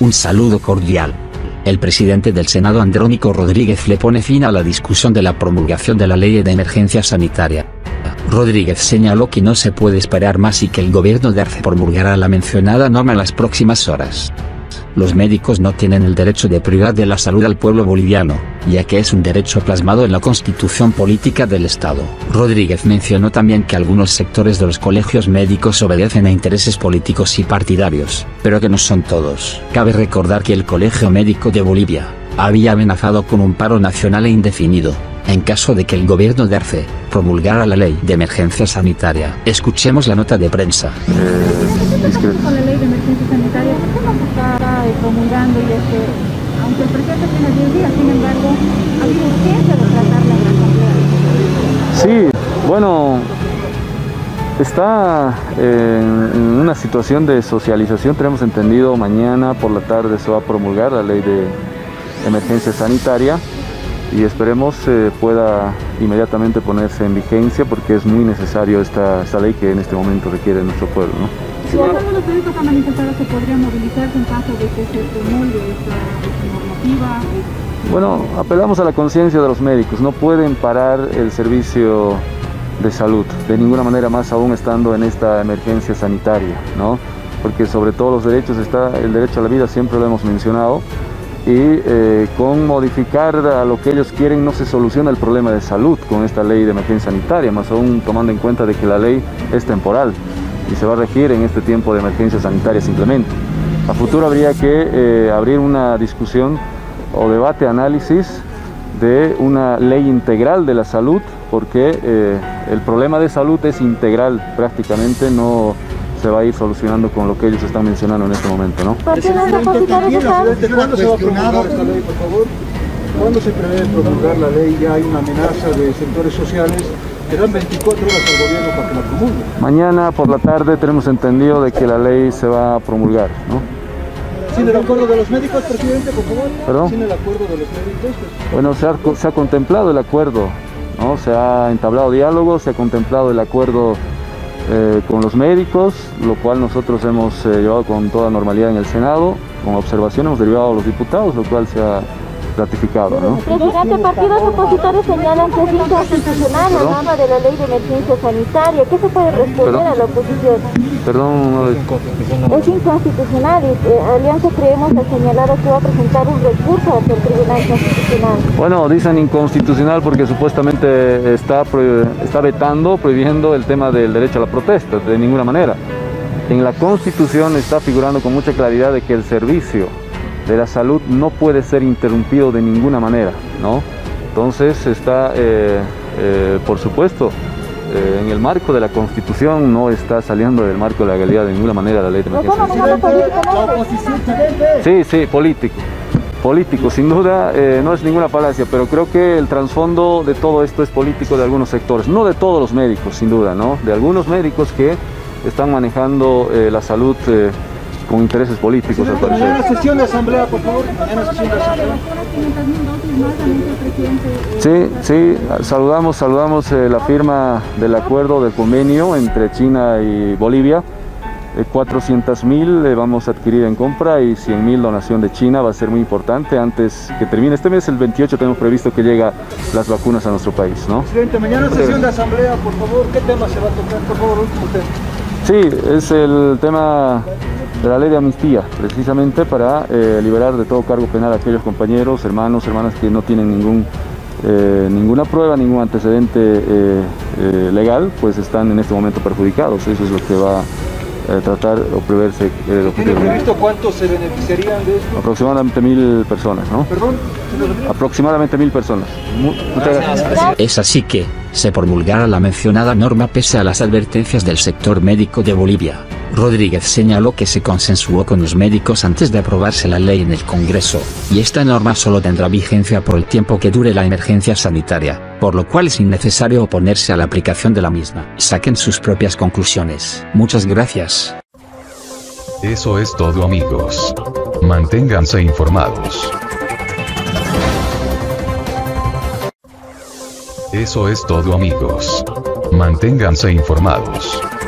Un saludo cordial. El presidente del Senado Andrónico Rodríguez le pone fin a la discusión de la promulgación de la ley de emergencia sanitaria. Rodríguez señaló que no se puede esperar más y que el gobierno de Arce promulgará la mencionada norma en las próximas horas. Los médicos no tienen el derecho de privar de la salud al pueblo boliviano, ya que es un derecho plasmado en la Constitución Política del Estado. Rodríguez mencionó también que algunos sectores de los colegios médicos obedecen a intereses políticos y partidarios, pero que no son todos. Cabe recordar que el Colegio Médico de Bolivia había amenazado con un paro nacional e indefinido, en caso de que el gobierno de Arce promulgara la ley de emergencia sanitaria. Escuchemos la nota de prensa. Con la ley de emergencia sanitaria, ¿por qué no se está promulgando? Y aunque el presidente tiene 10 días, sin embargo, ha habido urgencia de tratarla en la Asamblea. Sí, bueno, está en una situación de socialización. Tenemos entendido, mañana por la tarde se va a promulgar la ley de emergencia sanitaria y esperemos pueda inmediatamente ponerse en vigencia, porque es muy necesario esta ley que en este momento requiere nuestro pueblo, ¿no? ¿Todos los médicos han manifestado que podrían movilizarse en caso de que se promulgue esta normativa? Bueno, apelamos a la conciencia de los médicos. No pueden parar el servicio de salud de ninguna manera, más aún estando en esta emergencia sanitaria, ¿no? Porque sobre todos los derechos está el derecho a la vida, siempre lo hemos mencionado, y con modificar a lo que ellos quieren no se soluciona el problema de salud con esta ley de emergencia sanitaria, más aún tomando en cuenta de que la ley es temporal y se va a regir en este tiempo de emergencia sanitaria simplemente. A futuro habría que abrir una discusión o debate, análisis de una ley integral de la salud, porque el problema de salud es integral prácticamente, no se va a ir solucionando con lo que ellos están mencionando en este momento, ¿no? ¿Cuándo se va a promulgar esta ley, por favor? ¿Cuándo se prevé promulgar la ley? Ya hay una amenaza de sectores sociales. Quedan 24 horas al gobierno para que la promulgue. Mañana por la tarde tenemos entendido de que la ley se va a promulgar, ¿no? ¿Sin el acuerdo de los médicos, presidente, por favor? ¿Perdón? ¿Sin el acuerdo de los médicos? Bueno, se ha contemplado el acuerdo, ¿no? Se ha entablado diálogo, se ha contemplado el acuerdo con los médicos, lo cual nosotros hemos llevado con toda normalidad en el Senado. Con observación hemos derivado a los diputados, lo cual se ha ratificado, ¿no? Presidente, partidos opositores señalan que es inconstitucional la norma de la ley de emergencia sanitaria. ¿Qué se puede responder a la oposición? Perdón, no es inconstitucional y Alianza Creemos ha señalado que va a presentar un recurso ante el Tribunal Constitucional. Bueno, dicen inconstitucional porque supuestamente está vetando, prohibiendo el tema del derecho a la protesta, de ninguna manera. En la Constitución está figurando con mucha claridad de que el servicio de la salud no puede ser interrumpido de ninguna manera, ¿no? Entonces está, por supuesto, en el marco de la Constitución, no está saliendo del marco de la legalidad de ninguna manera la ley de emergencia. Sí, político, sin duda, no es ninguna falacia, pero creo que el trasfondo de todo esto es político de algunos sectores, no de todos los médicos, sin duda, ¿no? De algunos médicos que están manejando la salud con intereses políticos, al parecer. Mañana sesión de asamblea, por favor. Mañana sesión de asamblea. Sí, saludamos la firma del acuerdo, del convenio entre China y Bolivia. 400.000 vamos a adquirir en compra y 100.000 donación de China. Va a ser muy importante antes que termine este mes. El 28 tenemos previsto que lleguen las vacunas a nuestro país, ¿no? Presidente, mañana sesión de asamblea, por favor. ¿Qué tema se va a tocar? Por favor, último tema. Sí, es el tema de la ley de amnistía, precisamente para liberar de todo cargo penal a aquellos compañeros, hermanas que no tienen ninguna prueba, ningún antecedente legal, pues están en este momento perjudicados. Eso es lo que va a tratar o preverse. ¿Tiene previsto cuántos se beneficiarían de esto? Aproximadamente 1.000 personas, ¿no? ¿Perdón? Aproximadamente 1.000 personas. Muchas gracias. Es así que se promulgará la mencionada norma pese a las advertencias del sector médico de Bolivia. Rodríguez señaló que se consensuó con los médicos antes de aprobarse la ley en el Congreso, y esta norma solo tendrá vigencia por el tiempo que dure la emergencia sanitaria, por lo cual es innecesario oponerse a la aplicación de la misma. Saquen sus propias conclusiones. Muchas gracias. Eso es todo, amigos. Manténganse informados. Eso es todo, amigos. Manténganse informados.